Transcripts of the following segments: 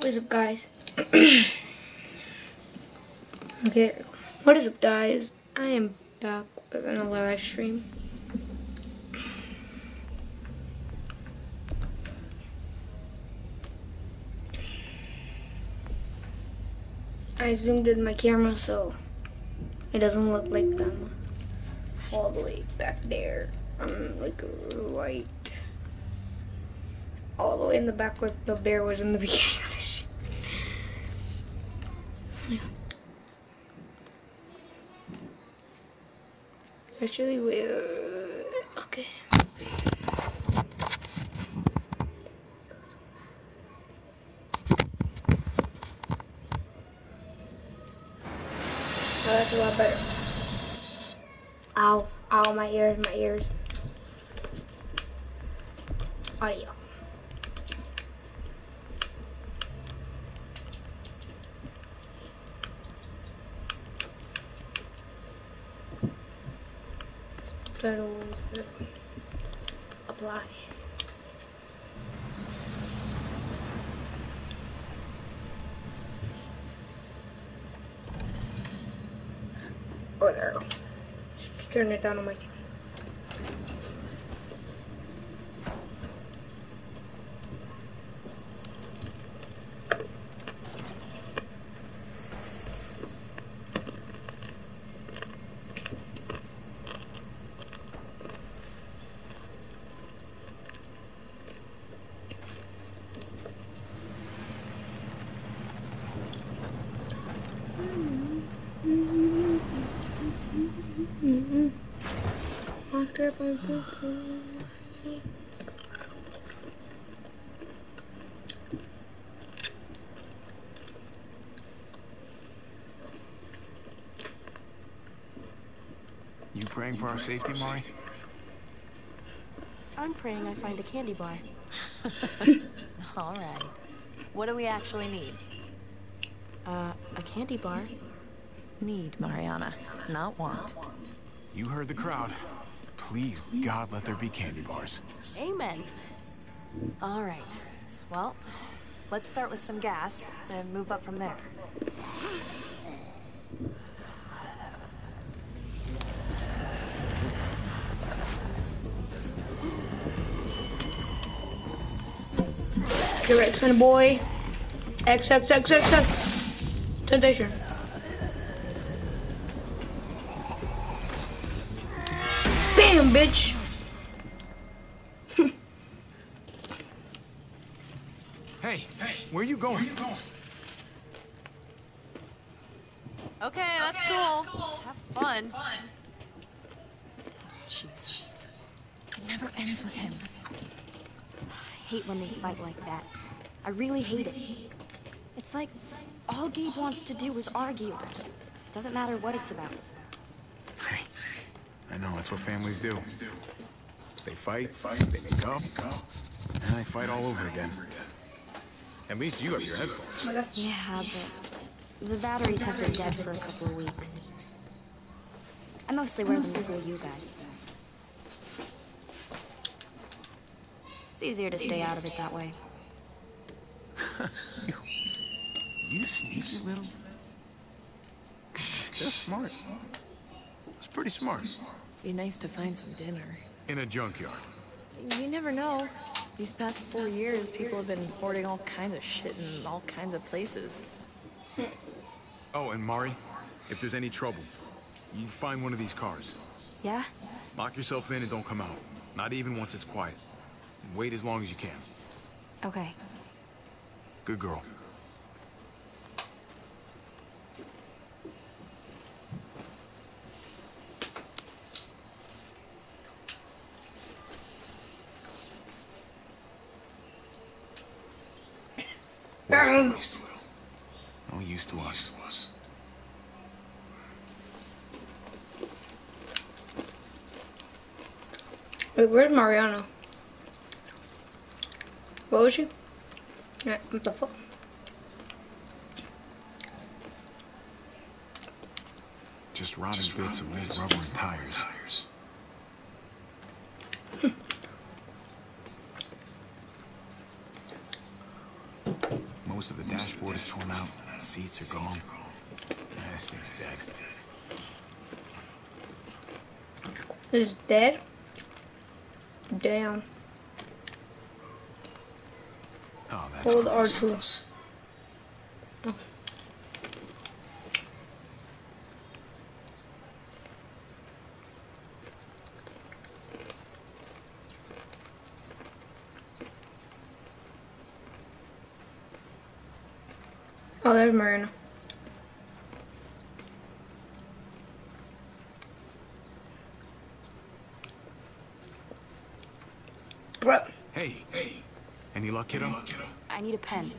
is up, guys? Okay, what is up, guys? I am back with another live stream. I zoomed in my camera so it doesn't look like I'm all the way back there. I'm like right all the way in the back where the bear was in the beginning of the show. Yeah. Actually, we're okay. Oh, that's a lot better. Ow, ow, my ears. Audio. Titles, apply. Oh, there we go. Just turn it down on my TV. You praying for our safety, Mari? I'm praying I find a candy bar. All right. What do we actually need? A candy bar? Need, Mariana, not want. You heard the crowd. Please, God, let there be candy bars. Amen. All right. Well, let's start with some gas, and move up from there. Get right, son boy. X. Temptation. Bam, bitch. Hey, where you going? Okay, that's cool. Have fun. Jesus. It never ends with him. I hate when they fight like that. I really hate it. It's like all Gabe wants to do is argue. Doesn't matter what it's about. Hey, I know, that's what families do. They fight, they make up, and they fight all over again. At least you have your headphones. Yeah, but the batteries have been dead for a couple of weeks. I mostly wear them to fool you guys. It's easier to stay out of it that way. You sneaky little... That's smart. That's pretty smart. Be nice to find some dinner. In a junkyard. You never know. These past 4 years, people have been hoarding all kinds of shit in all kinds of places. Oh, and Mari, if there's any trouble, you find one of these cars. Yeah? Lock yourself in and don't come out. Not even once it's quiet. And wait as long as you can. Okay. Good girl. No use to us. Wait, where's Mariana? What was she? Yeah, what the fuck? Just rotting bits of old rubber and tires. Most of the dashboard is torn out. Seats are gone. This thing's dead. It's dead? Damn. Oh, that's Hold gross. R2. Oh. Oh, there's Marina. Bro. Hey. Any luck, kiddo? I need a pen.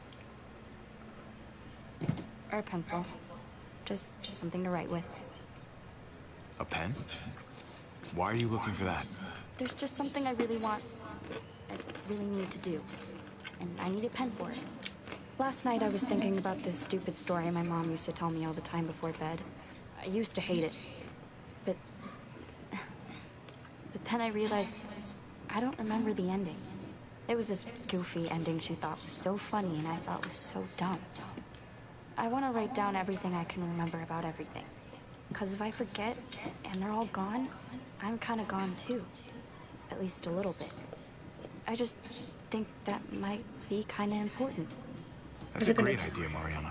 Or a pencil. Just something to write with. A pen? Why are you looking for that? There's just something I really really need to do. And I need a pen for it. Last night I was thinking about this stupid story my mom used to tell me all the time before bed. I used to hate it. But then I realized I don't remember the ending. It was this goofy ending she thought was so funny and I thought was so dumb. I want to write down everything I can remember about everything. Because if I forget and they're all gone, I'm kind of gone too. At least a little bit. I just think that might be kind of important. That's a great idea, Mariana.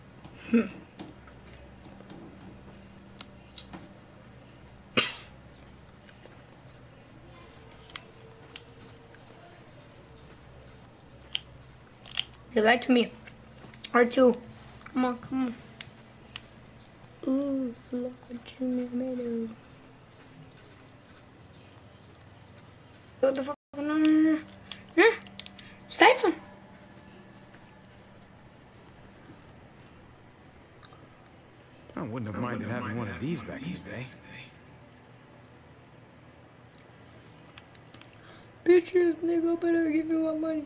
They lied to me. R2. Come on, come on. Ooh, look what you made of. What the fuck? No. Stephen. I wouldn't have minded having one of these back in the day. Bitches, nigga, better give me my money.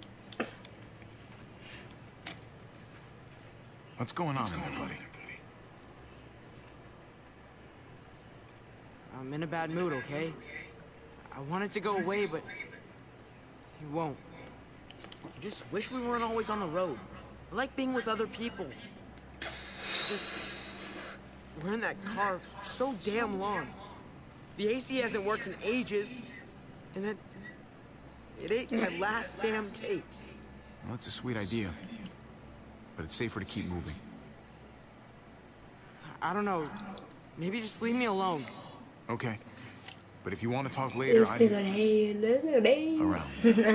What's going on in there, buddy? I'm in a bad mood, okay? I want it to go away, but it won't. I just wish we weren't always on the road. I like being with other people. Just, we're in that car so damn long. The AC hasn't worked in ages, and then it ate my last damn tape. Well, that's a sweet idea. But it's safer to keep moving. I don't know. Maybe just leave me alone. Okay. But if you want to talk later, Let's take a day. Let's take a day. Around.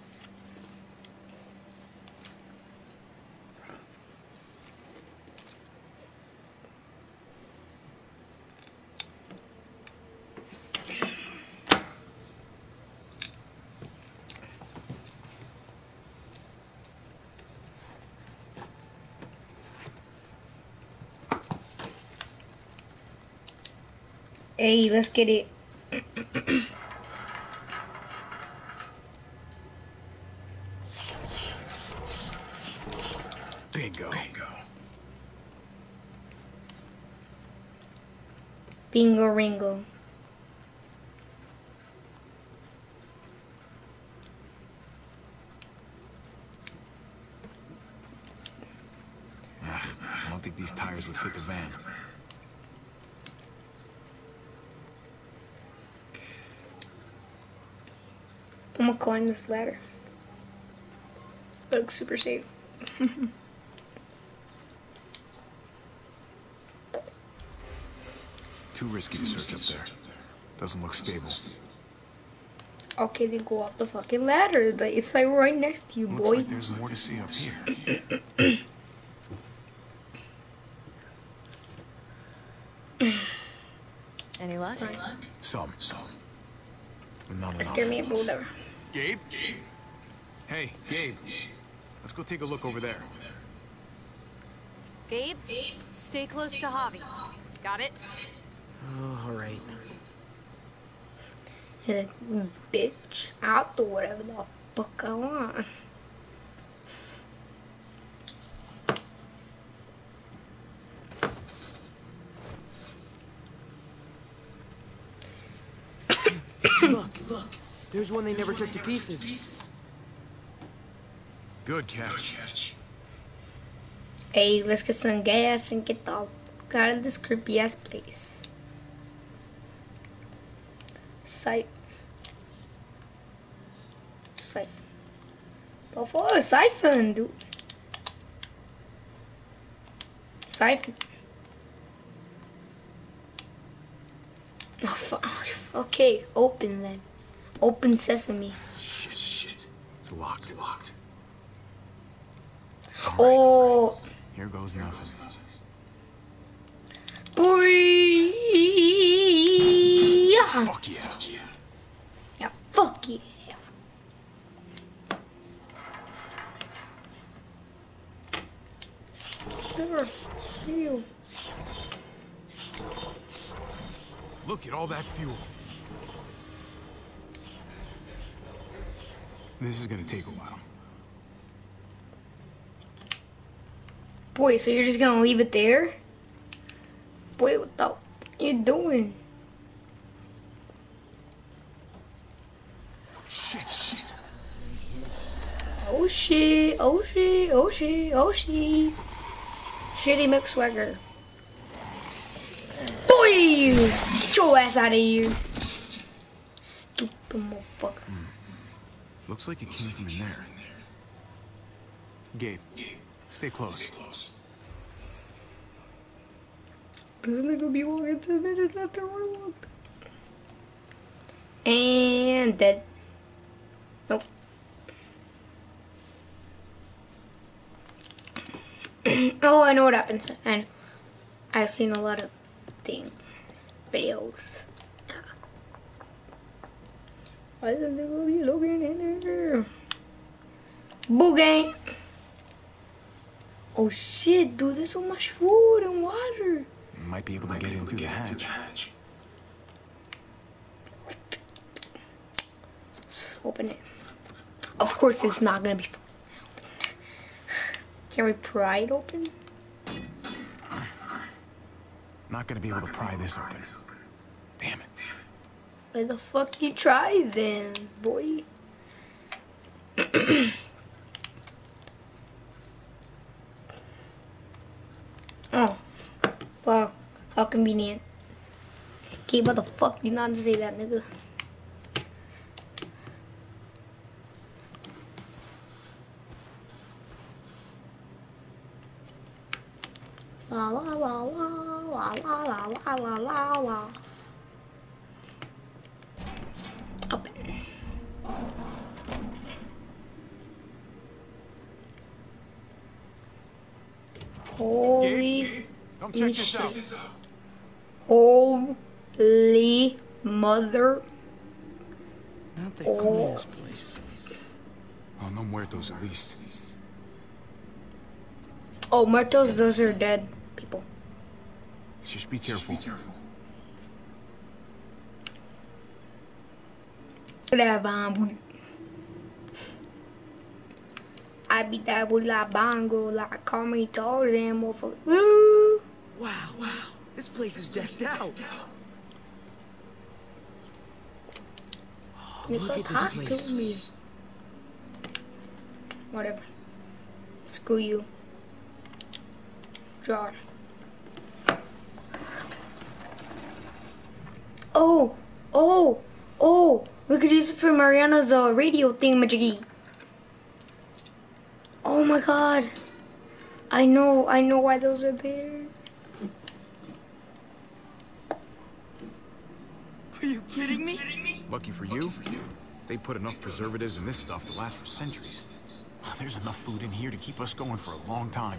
Hey, let's get it. Bingo. Bingo Ringo. I don't think these tires would fit the van. I'm gonna climb this ladder. It looks super safe. Too risky to search up there. Doesn't look stable. Okay, then go up the fucking ladder. It's like right next to you, Looks boy. like there's more to see up here. Any luck? Some. But not enough. Scare me, but whatever. Gabe? Hey, Gabe. Let's go take a look over there. Gabe, stay close to Javi. Got it? Oh, all right. He's like, bitch, I'll do whatever the fuck I want. Look. There's one they never took to pieces. Good catch. Hey, let's get some gas and get the fuck out of this creepy ass place. Siphon. The fuck? Siphon, dude. Siphon. Oh, fuck. Okay, open then. Open sesame. Shit. It's locked. Oh. Here goes nothing. Boy. Fuck yeah. Yeah, fuck yeah. There, see you. Look at all that fuel. This is gonna take a while. Boy, so you're just gonna leave it there? Boy, what the you doing? Shit. Oh shit, oh shit, oh shit, oh shit. Shitty McSwagger. Boy! Get your ass out of here. Stupid motherfucker. Looks like it came from in there. Gabe, stay close. This nigga be walking 10 minutes after I walked. And dead. Nope. Oh, I know what happens. And I've seen a lot of things, videos. Why is the nigga be looking in there? Boo gang. Oh shit, dude, there's so much food and water. Might be able to get in through the hatch. Let's open it. Of course, it's not gonna be. Can we pry it open? Not gonna be able to pry this open. Damn it. Why the fuck do you try then, boy? Oh, fuck. How convenient. Okay, what the fuck? Did not say that, nigga. La la la la la la la la la la la. Open. Holy Come check this out. Holy mother. Not the cleanest place. Oh, no muertos at least. Oh, muertos, those are dead people. Just be careful. I beat that with la bongo, like Carmen Tarzan, motherfucker. Wow. This place is decked out. Oh, look at Talk this place. to me. Whatever. Screw you. Jar. Oh, we could use it for Mariana's radio thingamajiggy. Oh my god. I know why those are there. Are you kidding me? Lucky for you, they put enough preservatives in this stuff to last for centuries. There's enough food in here to keep us going for a long time.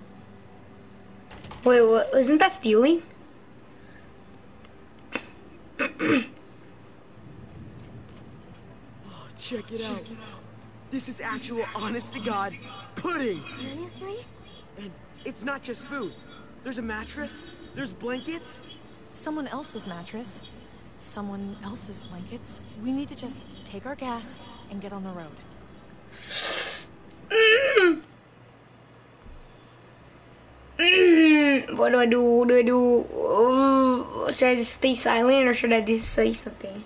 Wait, what? Isn't that stealing? Oh, check it out. This is actual honest-to-God pudding. Seriously? And it's not just food. There's a mattress, there's blankets. Someone else's mattress. Someone else's blankets. We need to just take our gas and get on the road. What do I do? What do I do? Oh, should I just stay silent or should I just say something?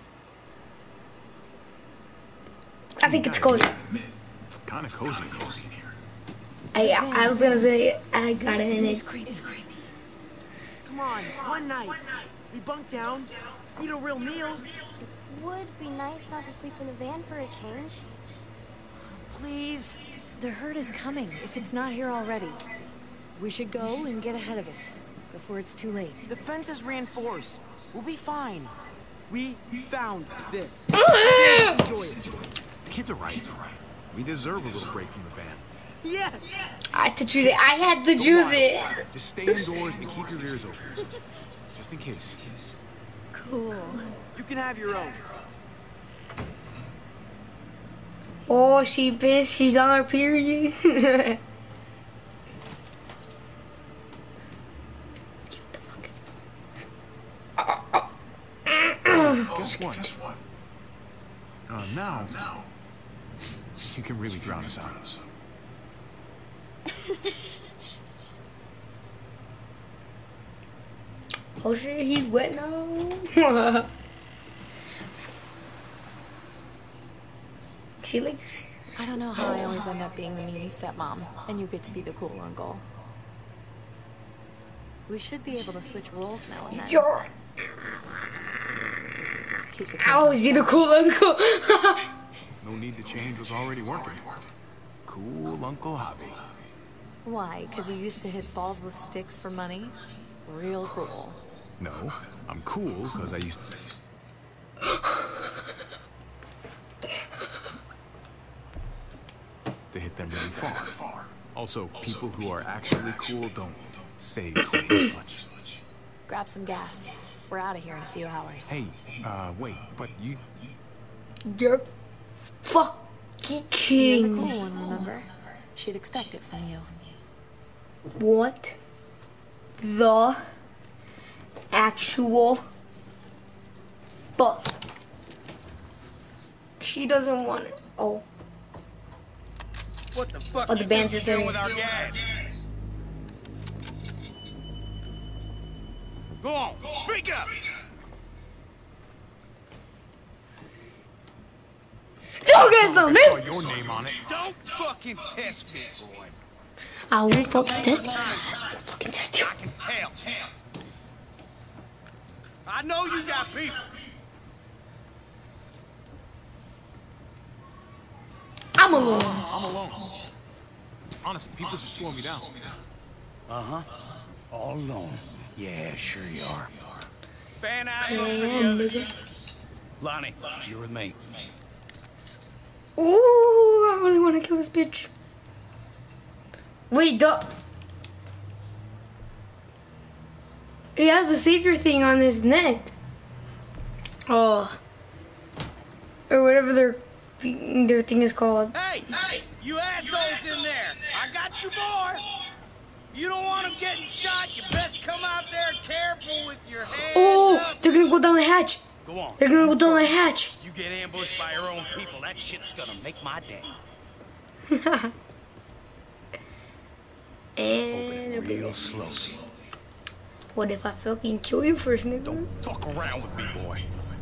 I think it's cozy. It's kind of cozy in here. I was gonna say I got it in It's it. creepy. Come on, one night. We bunk down, eat a real meal. Would be nice not to sleep in the van for a change. Please. The herd is coming, if it's not here already. We should go and get ahead of it, before it's too late. The fence is reinforced. We'll be fine. We found this. Ah! Enjoy it. The kids are right. We deserve a little break from the van. Yes. I had to choose it. I had to choose it. Just stay indoors and keep your ears open. Just in case. Cool. You can have your own. Oh, she pissed. She's on her period. Guess what? Now, you can really drown us out. Oh shit, he's wet now. She likes. I don't know how I always end up being the mean stepmom, and you get to be the cool uncle. We should be able to switch roles now and then. You're. Keep the I always be the cool uncle. No need to change what's already working. Cool Uncle Hobby. Why? Because you used to hit balls with sticks for money? Real cool. No, I'm cool because I used to hit them really far. Also, people who are actually cool don't say cool as much. Grab some gas. We're out of here in a few hours. Hey, wait, but you... You're fucking You're the kidding cool me. one, remember? She'd expect it from you. What the actual fuck? She doesn't want it. Oh, What the fuck Oh, the you band's think is you're in doing it. with our gas? Go on, speak up! don't get some I saw name. your name on it. Don't fucking test me, boy. I won't Ain't no fucking more test you. time. Fucking test you. I can tell. I know you got people. I'm alone. I'm alone. Honestly, people just slow me down. Uh-huh. All alone. Yeah, sure you are. Fan out Yeah, for the nigga. Lonnie, you're with me. Ooh, I really want to kill this bitch. Wait, he has the savior thing on his neck. Oh, or whatever their thing is called. Hey, you assholes in there. I got you, boy. You don't want them getting shot. You best come out there careful with your hands Oh, up. they're gonna go down the hatch. Go on. They're gonna go down the hatch. You get ambushed by your own people. That shit's gonna make my day. And Real slowly. what if I fucking kill you first, nigga? Don't fuck around with me, boy.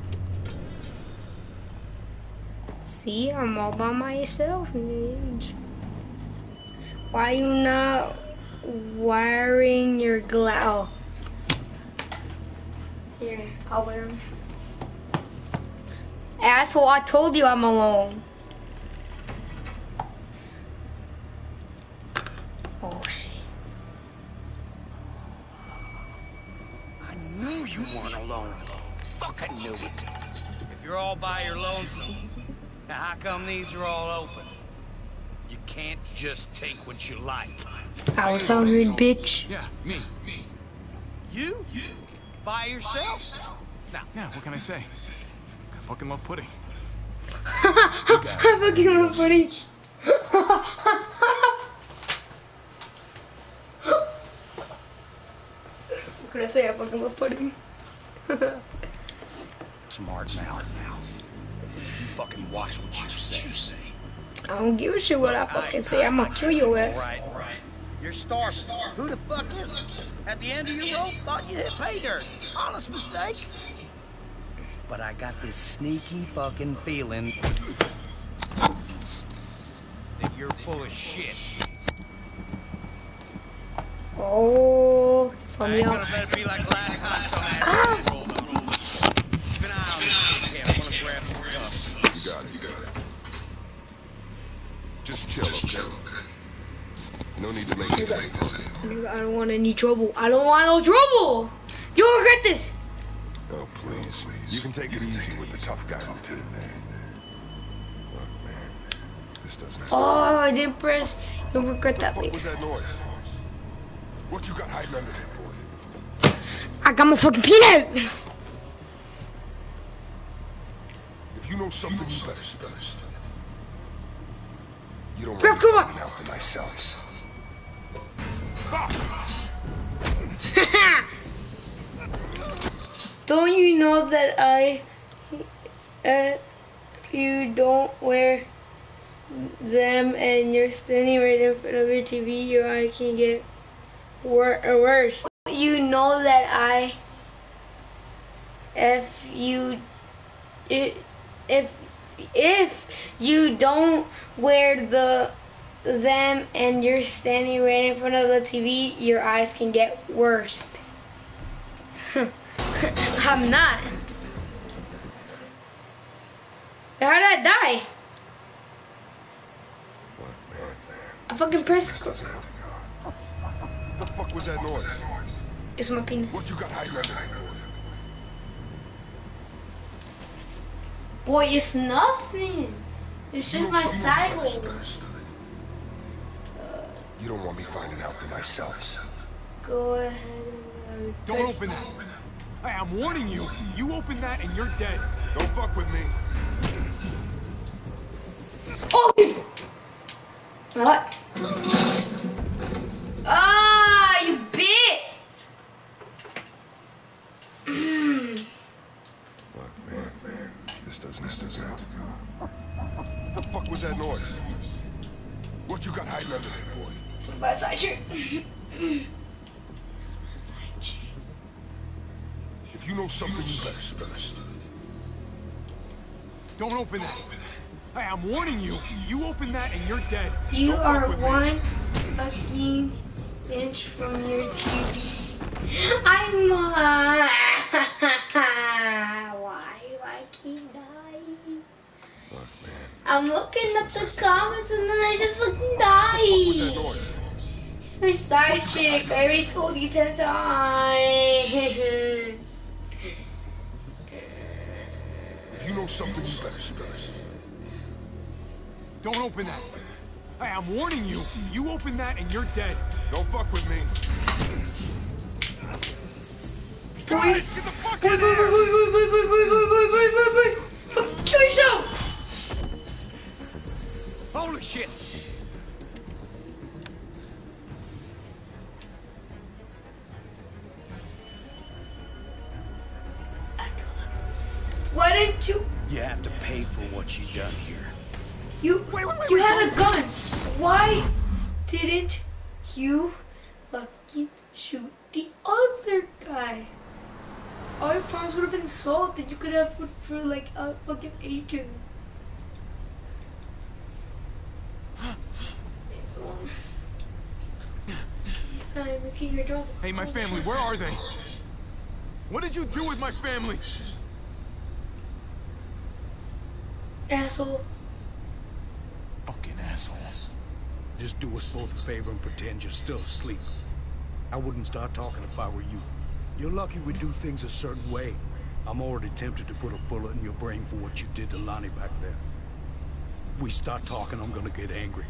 See, I'm all by myself, Nidge. Why you not wearing your glove? Here, I'll wear them. Asshole, I told you I'm alone. Oh, shit. I knew you weren't alone. Fucking knew it. If you're all by your lonesome, now how come these are all open? You can't just take what you like. I was hungry, bitch. Yeah, me. You? By yourself? Now, Yeah, what can I say? I fucking love pudding. I fucking love pudding. What could I say? I fucking love pudding. smart mouth. You fucking watch what you say. I don't give a shit what I fucking say. I'm gonna kill your ass. Right. You're starving. Who the fuck is it? At the end of your rope, thought you hit pay dirt. Honest mistake. But I got this sneaky fucking feeling that you're full of shit. Oh, from I ain't y'all. gonna let it be like last time some ass rolled up. Keep an eye on this dickhead. I wanna grab some cuffs. You got it. Just chill, okay? No need to make it safe. Nigga, I don't want any trouble. I don't want no trouble. You'll regret this. Oh, please. You can take it easy with the tough guy routine there. Look, man. This doesn't have to... Oh, I didn't press. You'll regret that What later. was that noise? What you got hiding under there, boy? I got my fucking peanut. If you know something, you better spill it. You don't want me Come on. finding out for myself. Don't you know that if you don't wear them and you're standing right in front of your TV, your eye can get worse. You know that if you don't wear them and you're standing right in front of the TV, your eyes can get worse. I'm not. How did I die? What, man? I fucking pressed. The fuck was that noise? It's my penis. What you got hiding under there, boy? Boy, it's nothing. It's just my side hole. You don't want me finding out for myself. Go ahead. Don't open that. Hey, I'm warning you. You open that and you're dead. Don't fuck with me. Oh! What? Ah, you bit! Look, man. This doesn't have to go. The fuck was that noise? What you got hiding under there, boy? My side chick. If you know something, you better spill it. Don't open that. Hey, I'm warning you. You open that and you're dead. You Don't are fuck with me. one fucking inch from your TV. I'm why do I keep dying? Look, man. I'm looking at the comments and then I just fucking What was that die. noise? It's my side chick. I already told you 10 times. If you know something, you better spill it. Don't open that. Hey, I'm warning you. You open that and you're dead. Don't fuck with me. Guys, get the fuck Boy, in here! kill yourself! Holy shit! Why didn't you? You have to pay for what you done here. You had a gun. Why didn't you fucking shoot the other guy? All your problems would have been solved and you could have put for like a fucking agent. Sorry, look at your job. Hey, my family, where are they? What did you do with my family? Asshole. Fucking assholes. Just do us both a favor and pretend you're still asleep. I wouldn't start talking if I were you. You're lucky we do things a certain way. I'm already tempted to put a bullet in your brain for what you did to Lonnie back there. If we start talking, I'm gonna get angry.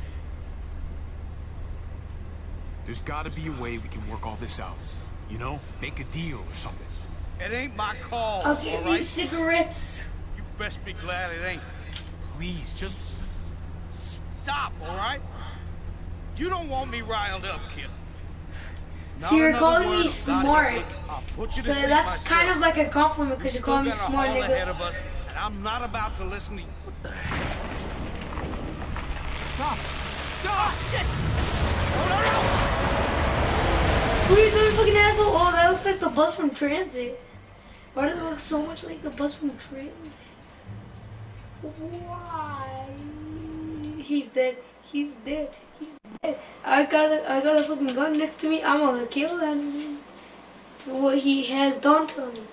There's gotta be a way we can work all this out. You know? Make a deal or something. It ain't my call, I'll give you alright? cigarettes. You best be glad it ain't. Please, just stop, alright? You don't want me riled up, kid. So you're Not calling another me word smart. about it. I'll put you to So sleep that's myself. kind of like a compliment We because you're still calling me got a smart, haul ahead nigga. of us, and I'm not about to listen to you. What the hell? Stop! Stop! Oh, shit! What are you doing, fucking asshole? Oh, that looks like the bus from Transit. Why does it look so much like the bus from Transit? Why? He's dead. He's dead. He's dead. I got a fucking gun next to me. I'm gonna kill him. What he has done to me.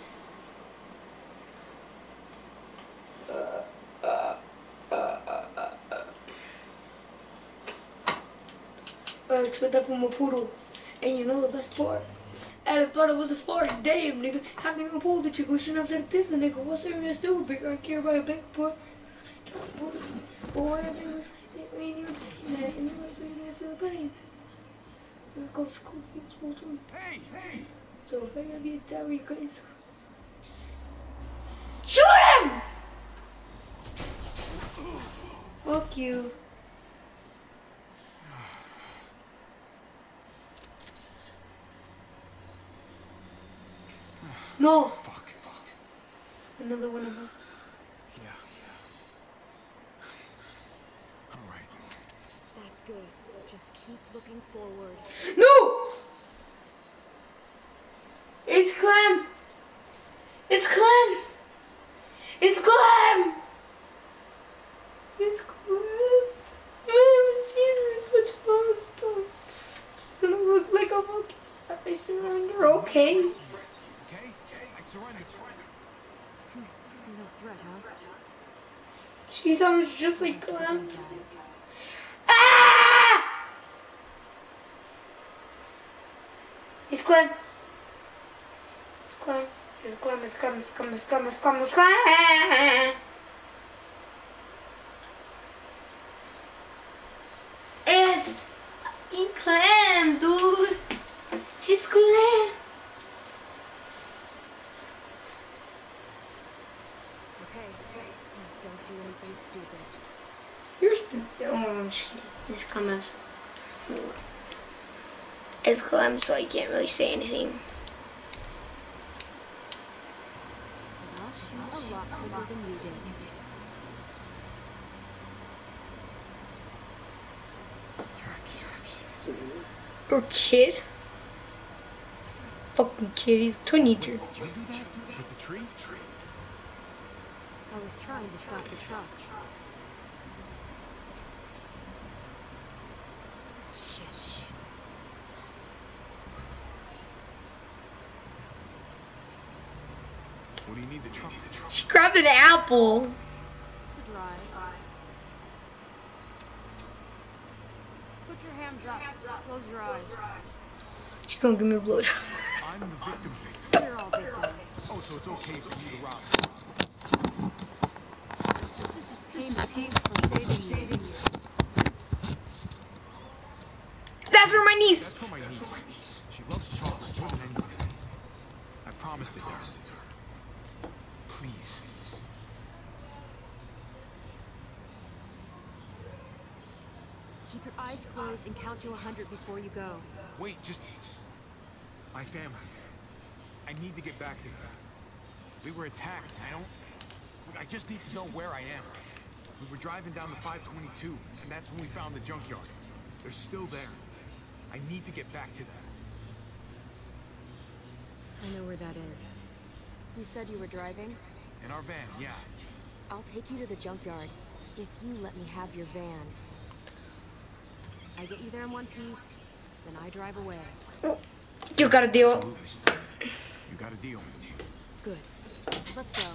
I expect that from a poodle. And you know the best part? I thought it was a fart. Damn, nigga. How can you pull the chick? We shouldn't have said this, nigga. What's there to do? Big, I care about a big boy. But what I do is, it ain't even that. And you say you feel pain. You go to school too. Hey! So if I gotta be a tower, you guys. Shoot him! Fuck you. No! Fuck. Another one of them. Yeah. All right. That's good. Just keep looking forward. No! It's Clem! It's Clem! It's Clem! It's Clem! I haven't seen her in such a long time. She's gonna look like a monkey. I surrender, okay? Okay? I surrender. No threat, huh? She sounds just like Clem. Ah! It's Clem. It's Clem. It's Clem. It's Clem. It's Clem. It's Clem. It's Clem. It's Clem. It's fucking Clem, dude. It's Clem. Okay. Don't do anything stupid. You're stupid. Oh, shit. It's Clem. It's Clem, so I can't really say anything. Because I'll shoot a lot quicker than you did. You're a kid? Fucking kid, he's a teenager. Did you do that? With the tree? I was trying to stop the truck. Shit. What do you need the truck for? She grabbed an apple. To drive. Put your hands up. Close your eyes. She's gonna give me a blowjob. I'm the victim. We're all victims. Oh, so it's okay for you to rob This is payment for saving you. That's for my me? niece. That's for my niece. She loves chocolate more than anything. I promised it to her. Please. Keep your eyes closed and count to 100 before you go. Wait, just... My family. I need to get back to them. We were attacked. I just need to know where I am. We were driving down the 522, and that's when we found the junkyard. They're still there. I need to get back to them. I know where that is. You said you were driving? In our van, yeah. I'll take you to the junkyard, if you let me have your van. I get you there in one piece, then I drive away. You got a deal. Absolutely. You got a deal. Good. Let's go.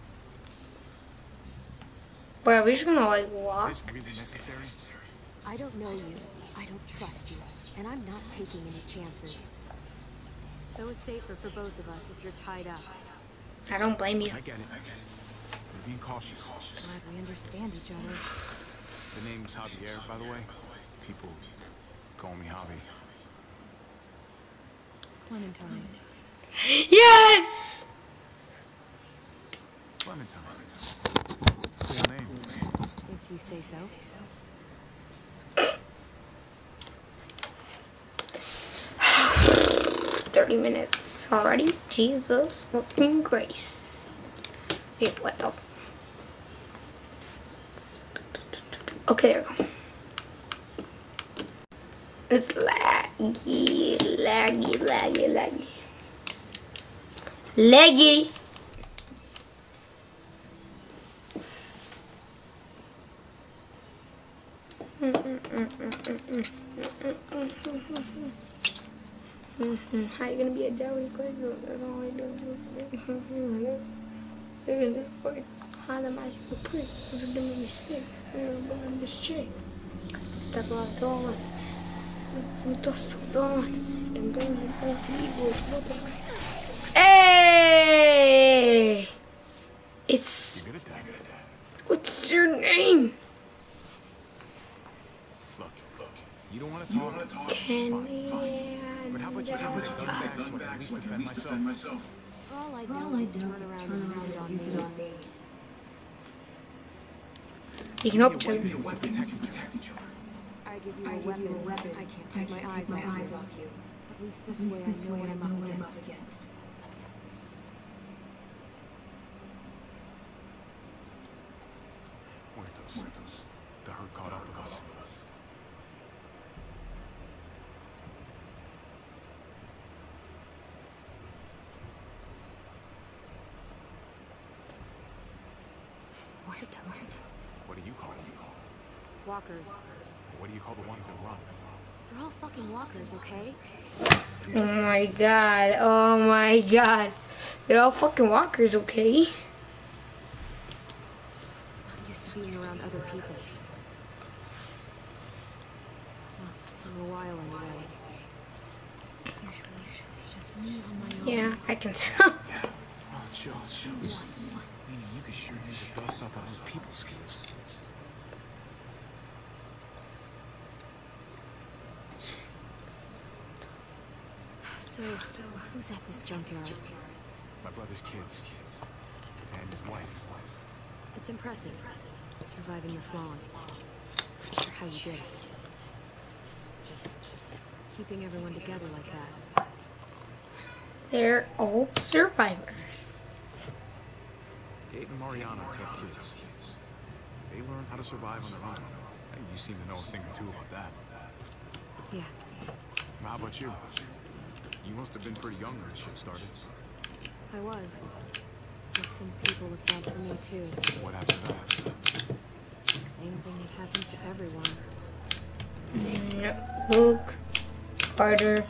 Wait, are we just gonna like walk? Is this really necessary? I don't know you. I don't trust you. And I'm not taking any chances. So it's safer for both of us if you're tied up. I don't blame you. I get it. We're being cautious. Glad we understand each other. The name's Javier, by the way. People call me Javi. Clementine. Yes! Clementine. Cool name. If you say so. $30 already? Jesus fucking grace. Wait, what the? Okay, there we go. It's laggy. Leggy. How you gonna be a deli? That's all I do. They're in this boy. How the magical prick? What did they make me sick? I'm this chick. Step out on. With us on. And bring me back to evil. Hey! It's. What's your name? Look, you don't want to talk? Kenny. But how about you give me the gun back so I can at least defend myself? For all I know, turn around and use it on me. You can help each other. I give you a weapon. I can't take my eyes off you. At least this way I know what I'm up against. Muertos. The herd caught up with us. Muertos. What do you call them? Walkers. What do you call the ones that run? They're all fucking walkers, okay? Oh my god. Oh my god. They're all fucking walkers, okay? Not used to being around other people. Not for a while anyway. Usually it's just me on my own. Yeah, I can tell. Oh, Joe. Meaning you could sure use a dust up on those people skills. So, who's at this junkyard? My brother's kids. And his wife. It's impressive, surviving this long. Not sure how you did it. Just keeping everyone together like that. They're all survivors. Gabe and Mariano are tough kids. They learned how to survive on their own. And you seem to know a thing or two about that. Yeah. How about you? You must have been pretty young when this shit started. I was. But some people looked out for me too. What happened to them? Same thing that happens to everyone. Luke, Carter,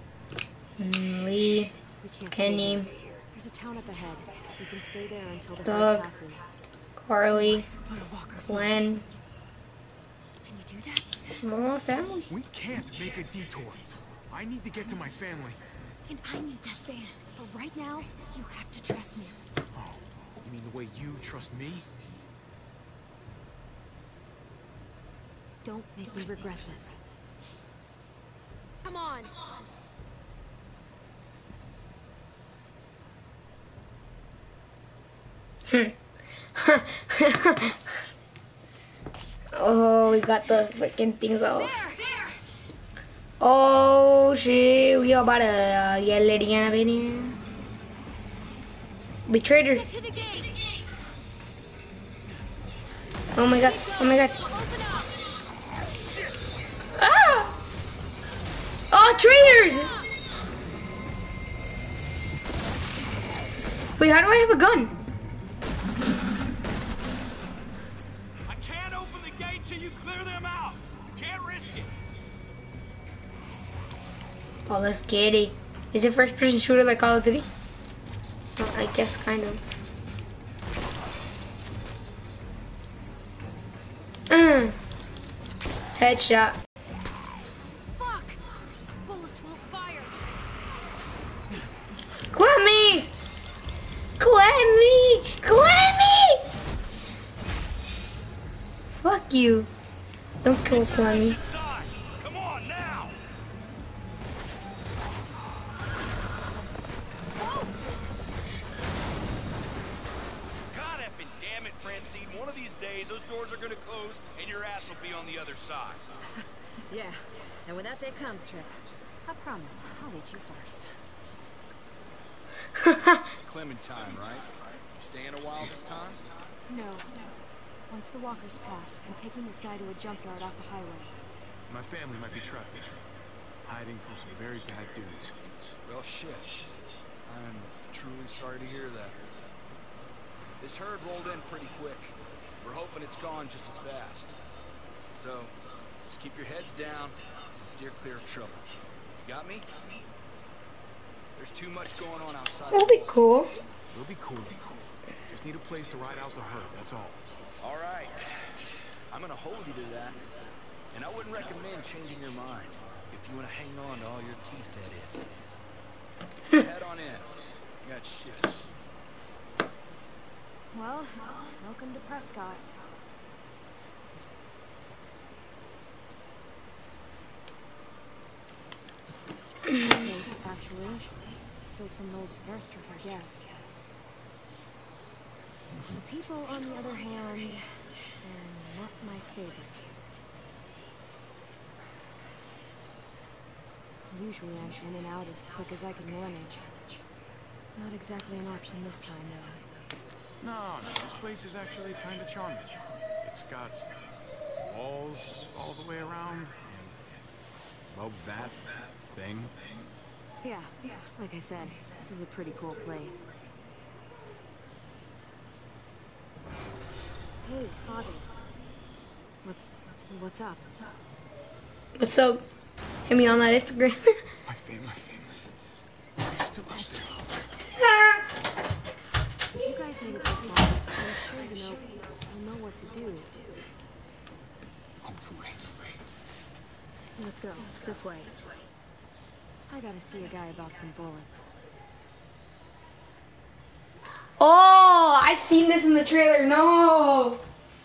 Lee, We can't Kenny, stay here. There's a town up ahead. We can stay there until the Doug, herd passes. Carly, What a walker. Glenn. Can you do that? More family. We can't make a detour. I need to get to my family. And I need that van. But right now, you have to trust me. Oh, you mean the way you trust me? Don't make me regret this. Come on! Oh, we got the freaking things off. Oh shit, we about to get Lady up in here. Betrayers. To the gate! Oh my god, oh my god. Ah! Oh, traitors! Wait, how do I have a gun? I can't open the gate till you clear them out. Can't risk it. Oh, let's get it. Is it first person shooter like Call of Duty? Well, I guess kind of. Headshot. Fuck! These bullets won't fire! Clemmy! Clemmy! Clemmy! Fuck you. Don't kill Clemmy. Inside. Come on now. God effing damn it, Francine. One of these days, those doors are gonna close and your ass will be on the other side. Yeah, and when that day comes, Trip, I promise I'll meet you first. Clementine, right? You staying a while this time? No. Once the walkers pass, I'm taking this guy to a junkyard off the highway. My family might be trapped there, hiding from some very bad dudes. Well, shit. I'm truly sorry to hear that. This herd rolled in pretty quick. We're hoping it's gone just as fast. So, Just keep your heads down and steer clear of trouble. You got me? There's too much going on outside. That'll be cool. We'll be cool. Just need a place to ride out the herd, that's all. All right. I'm gonna hold you to that. And I wouldn't recommend changing your mind. If you want to hang on to all your teeth, that is. Head on in. You got shit. Well, welcome to Prescott. It's a pretty good place, actually. Built from an old airstrip, I guess. The people, on the other hand, are not my favorite. Usually I'm in and out as quick as I can manage. Not exactly an option this time, though. No, this place is actually kind of charming. It's got walls all the way around, and well, that thing. Yeah, like I said, this is a pretty cool place. Hey, Father. What's up? What's up? Hit me on that Instagram. My family. They're still out there. You guys made it this long. I'm sure you know what to do. Hopefully. Let's go. This way. I gotta see a guy about some bullets. Oh, I've seen this in the trailer. No.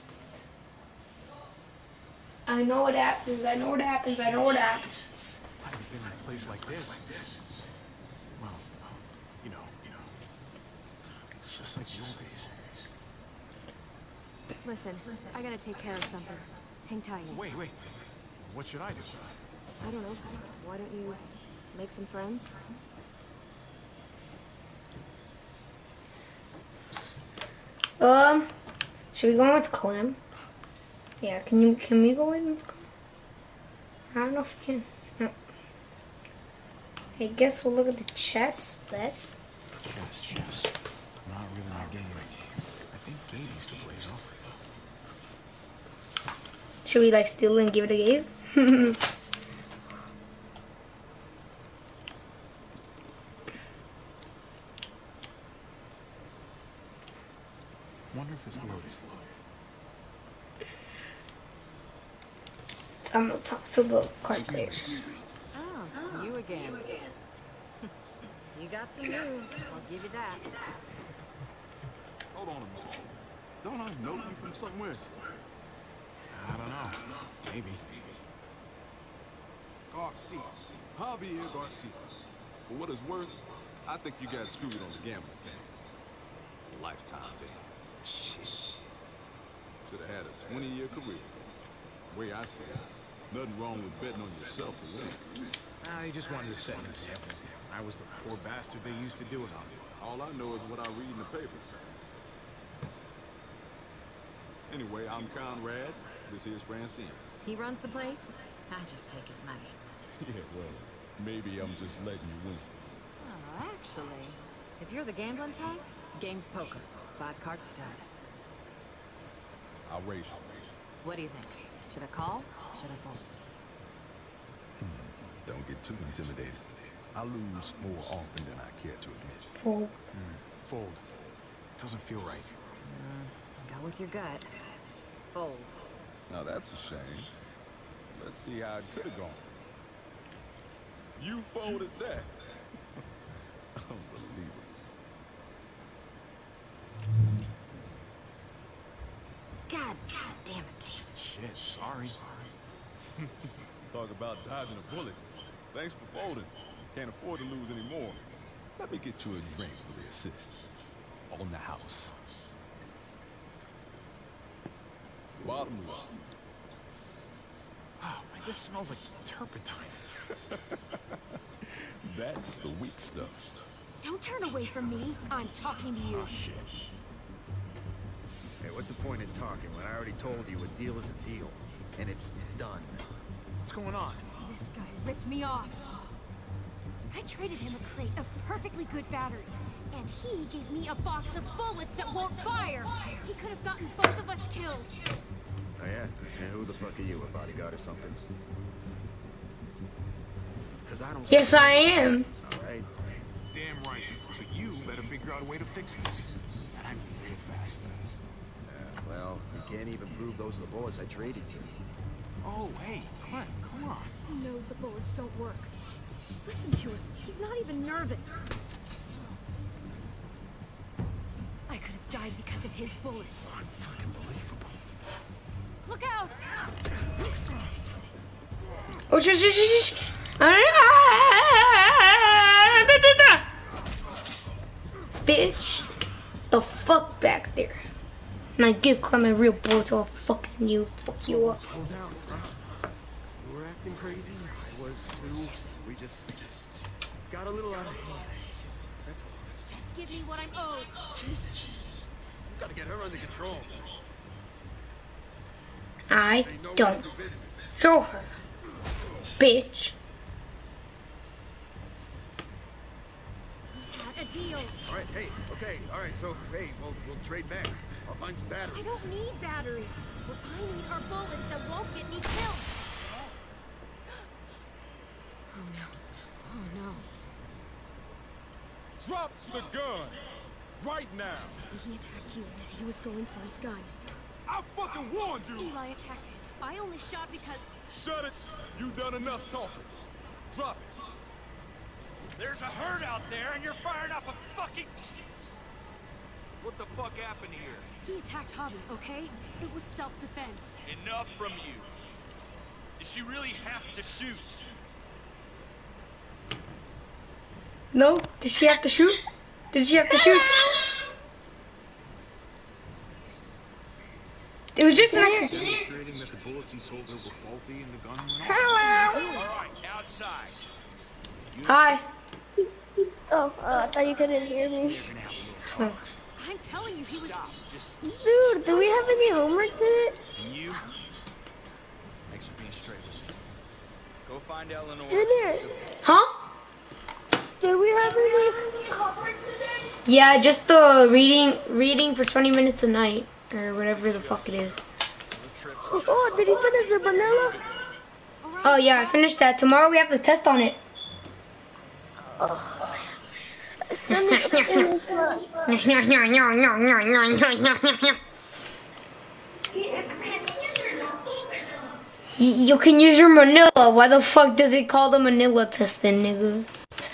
I know what happens. I know what happens. I know what happens. I haven't been in a place like this since, well, you know, it's just like the old days. Listen, I gotta take care of something. Hang tight. Wait. What should I do? I don't know. Why don't you make some friends? Should we go in with Clem? Yeah, can we go in with Clem? I don't know if we can. No. I guess we'll look at the chest then. Chess. Not really my game. I think Gabe used to play though. Should we like steal and give it to Gabe? Wonder if it's loaded. So I'm gonna talk to the card players. Oh, you again. You got some moves, I'll give you that. Hold on a minute. Don't I know you from somewhere? I don't know. Maybe. Garcia. Javier Garcia. For what it's worth, I think you got screwed on the gambling thing. Lifetime ban. Shit. Should have had a 20-year career. The way I see it, nothing wrong with betting on yourself to win. He just wanted to set an example. I was the poor bastard they used to do it on. All I know is what I read in the papers. Anyway, I'm Conrad. This here's Francine. He runs the place? I just take his money. Yeah, well, maybe I'm just letting you win. Oh, actually, if you're the gambling type, game's poker. 5-card stud. I'll raise you. What do you think? Should I call? Should I fold? Don't get too intimidated. I lose more often than I care to admit. Fold. Fold. Doesn't feel right. Go with your gut. Fold. Now that's a shame. Let's see how it could have gone. You folded that. Unbelievable. God damn it. Shit, sorry. Talk about dodging a bullet. Thanks for folding. Can't afford to lose anymore. Let me get you a drink for the assist. On the house. Bottom line. Oh, man, this smells like turpentine. That's the weak stuff. Don't turn away from me. I'm talking to you. Oh, shit. Hey, what's the point in talking when I already told you a deal is a deal, and it's done? What's going on? This guy ripped me off. I traded him a crate of perfectly good batteries, and he gave me a box of bullets that won't fire. He could have gotten both of us killed. Oh yeah? And who the fuck are you, a bodyguard or something? Cause I don't. Yes, I am. All right. Damn right. So you better figure out a way to fix this. And I mean real fast. Well, you can't even prove those are the bullets I traded you. Oh, hey, Clem, come on. He knows the bullets don't work. Listen to him. He's not even nervous. I could have died because of his bullets. Unfucking believable. Look out! Oh, shh. Bitch, the fuck back there. And I give Clement real bullets, I'll fucking you, fuck you up. Slow down, huh? You were acting crazy. I was too. We just got a little out of hand. That's all. Just give me what I'm owed. Jesus. You gotta get her under control. I don't. Show her, bitch. Got a deal. All right, hey, okay, all right. So, hey, we'll trade back. I'll find some batteries. I don't need batteries. What I need are bullets that won't get me killed. Oh no. Oh no. Drop the gun! Right now! He attacked you. He was going for his gun. I fucking warned you! Eli attacked him. I only shot because... Shut it! You done enough talking. Drop it. There's a herd out there, and you're firing off a fucking... What the fuck happened here? He attacked Hobby, okay? It was self-defense. Enough from you. Did she really have to shoot? No? Did she have to shoot? Did she have to shoot? It was just an accident. Demonstrating that the bullets he sold her were faulty and the gun went off. Hello. All right, outside. Hi. Oh, I thought you couldn't hear me. We're gonna have a little talk. I'm telling you, he was... Stop. Just... Dude, do we have any homework today? And you? Thanks for being straight with me. Go find Eleanor. Junior, Huh? do we have any homework today? Yeah, just reading for 20 minutes a night. Or whatever the fuck it is. Oh, did he finish the vanilla? Oh yeah, I finished that. Tomorrow we have the test on it. You can use your Manila. Why the fuck does it call the Manila test then, nigga?